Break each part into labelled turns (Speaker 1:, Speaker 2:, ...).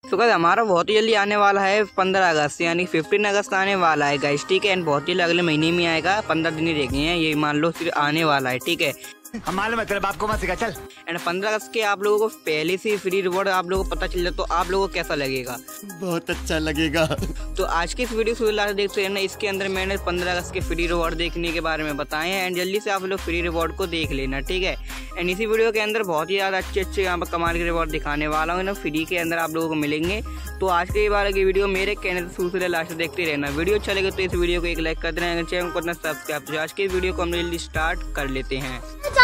Speaker 1: तो गाइस हमारा बहुत ही जल्दी आने वाला है 15 अगस्त यानी 15 अगस्त आने वाला है गाइस, ठीक है। एंड बहुत ही अगले महीने में आएगा, 15 दिन ही रह गए हैं, ये मान लो सिर्फ आने वाला है, ठीक है।
Speaker 2: हमारे मतलब आपको मत सिखा चल।
Speaker 1: एंड 15 अगस्त के आप लोगों को पहले से फ्री रिवॉर्ड आप लोगों को पता चल जाए तो आप लोगों को कैसा लगेगा?
Speaker 3: बहुत अच्छा लगेगा।
Speaker 1: तो आज के इस वीडियो से लास्ट देखते हैं ना, इसके अंदर मैंने 15 अगस्त के फ्री रिवॉर्ड देखने के बारे में बताए हैं। एंड जल्दी से आप लोग फ्री रिवॉर्ड को देख लेना, ठीक है। एंड इसी वीडियो के अंदर बहुत ही ज़्यादा अच्छे यहाँ पर कमाल के रिवॉर्ड दिखाने वाला हूँ ना, फ्री के अंदर आप लोगों को मिलेंगे। तो आज के बारे की वीडियो मेरे कहने से शुरू से लास्ट देखते रहना। वीडियो अच्छा लगे तो इस वीडियो को एक लाइक कर देना, चैनल को सब्सक्राइब। तो आज के वीडियो को हम जल्दी स्टार्ट कर लेते हैं।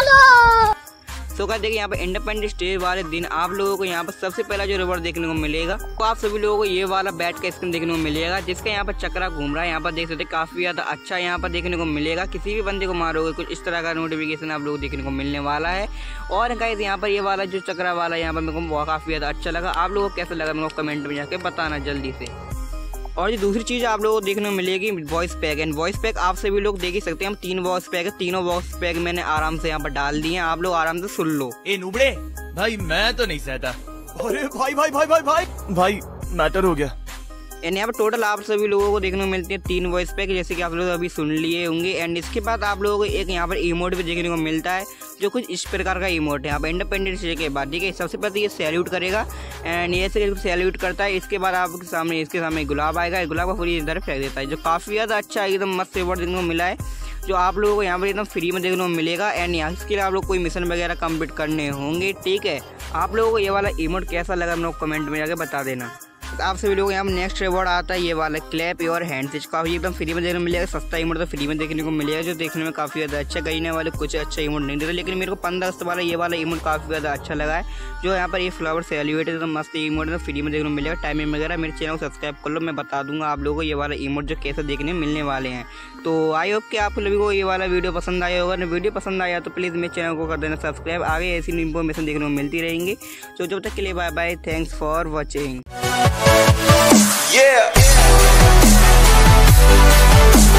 Speaker 1: तो क्या देखिए यहाँ पर इंडिपेंडेंस डे वाले दिन आप लोगों को यहाँ पर सबसे पहला जो रिवॉर्ड देखने को मिलेगा तो आप सभी लोगों को ये वाला बैट का स्किन देखने को मिलेगा, जिसका यहाँ पर चक्रा घूम रहा है। यहाँ पर देख सकते हैं काफी ज्यादा अच्छा यहाँ पर देखने को मिलेगा। किसी भी बंदे को मारोगे कुछ इस तरह का नोटिफिकेशन आप लोगों को देखने को मिलने वाला है। और गाइस यहाँ पर ये वाला जो चक्रा वाला यहाँ पर मेरे को काफी ज्यादा अच्छा लगा। आप लोगों को कैसा लगा मेरे को कमेंट में जाकर बताना जल्दी से। और ये दूसरी चीज़ आप लोगों को देखने को मिलेगी voice pack. And voice pack आप सभी लोग देख ही सकते हैं, हम 3 वॉइस पैक है, तीनों वॉइस पैक मैंने आराम से यहाँ पर डाल दिए हैं। आप लोग आराम से सुन लो।
Speaker 2: ए नुबड़े भाई मैं तो नहीं सहता। अरे भाई भाई भाई भाई भाई भाई मैटर हो गया।
Speaker 1: एंड यहाँ पर टोटल आप सभी लोगों को देखने को मिलती है 3 वॉइस पैक, जैसे कि आप लोग अभी सुन लिए होंगे। एंड इसके बाद आप लोगों को एक यहाँ पर इमोट भी देखने को मिलता है, जो कुछ इस प्रकार का इमोट है यहाँ पर इंडिपेंडेंस डे के बाद, ठीक है। सबसे पहले ये सैल्यूट करेगा एंड ये से सैल्यूट करता है। इसके बाद आपके सामने इसके सामने गुलाब आएगा, गुलाब का पूरी इधर फेंक देता है, जो काफ़ी ज़्यादा अच्छा एकदम मस्त रिवॉर्ड देखने को मिला है, जो आप लोगों को यहाँ पर एकदम फ्री में देखने को मिलेगा। एंड यहाँ इसके लिए आप लोग कोई मिशन वगैरह कंप्लीट करने होंगे, ठीक है। आप लोगों को ये वाला इमोट कैसा लगा मेरे को कमेंट में जाकर बता देना। आप सभी लोग यहाँ पर नेक्स्ट रिवॉर्ड आता है ये वाला क्लैप योर हैंड्स, इसका एकदम फ्री में देखने को मिलेगा। सस्ता इमोट तो फ्री में देखने को मिलेगा, जो देखने में काफ़ी ज़्यादा अच्छा। कहने वाले कुछ अच्छा इमोट नहीं देते, लेकिन मेरे को 15 अगस्त वाला ये वाला इमोट काफ़ी ज़्यादा अच्छा लगा है, जो यहाँ पर ये फ्लावर से एलिवेटेड तो मस्त इमोट तो फ्री में देखने को मिलेगा। टाइमिंग वगैरह मेरे चैनल को सब्सक्राइब कर लो, मैं बता दूंगा आप लोगों को ये वाला इमोट जो कैसे देखने मिलने वाले हैं। तो आई होप कि आप सभी को ये वाला वीडियो पसंद आया होगा। वीडियो पसंद आया तो प्लीज़ मेरे चैनल को कर देना सब्सक्राइब, आगे ऐसी इन्फॉर्मेशन देखने को मिलती रहेंगी। तो जब तक के लिए bye bye, thanks for watching.
Speaker 2: Yeah.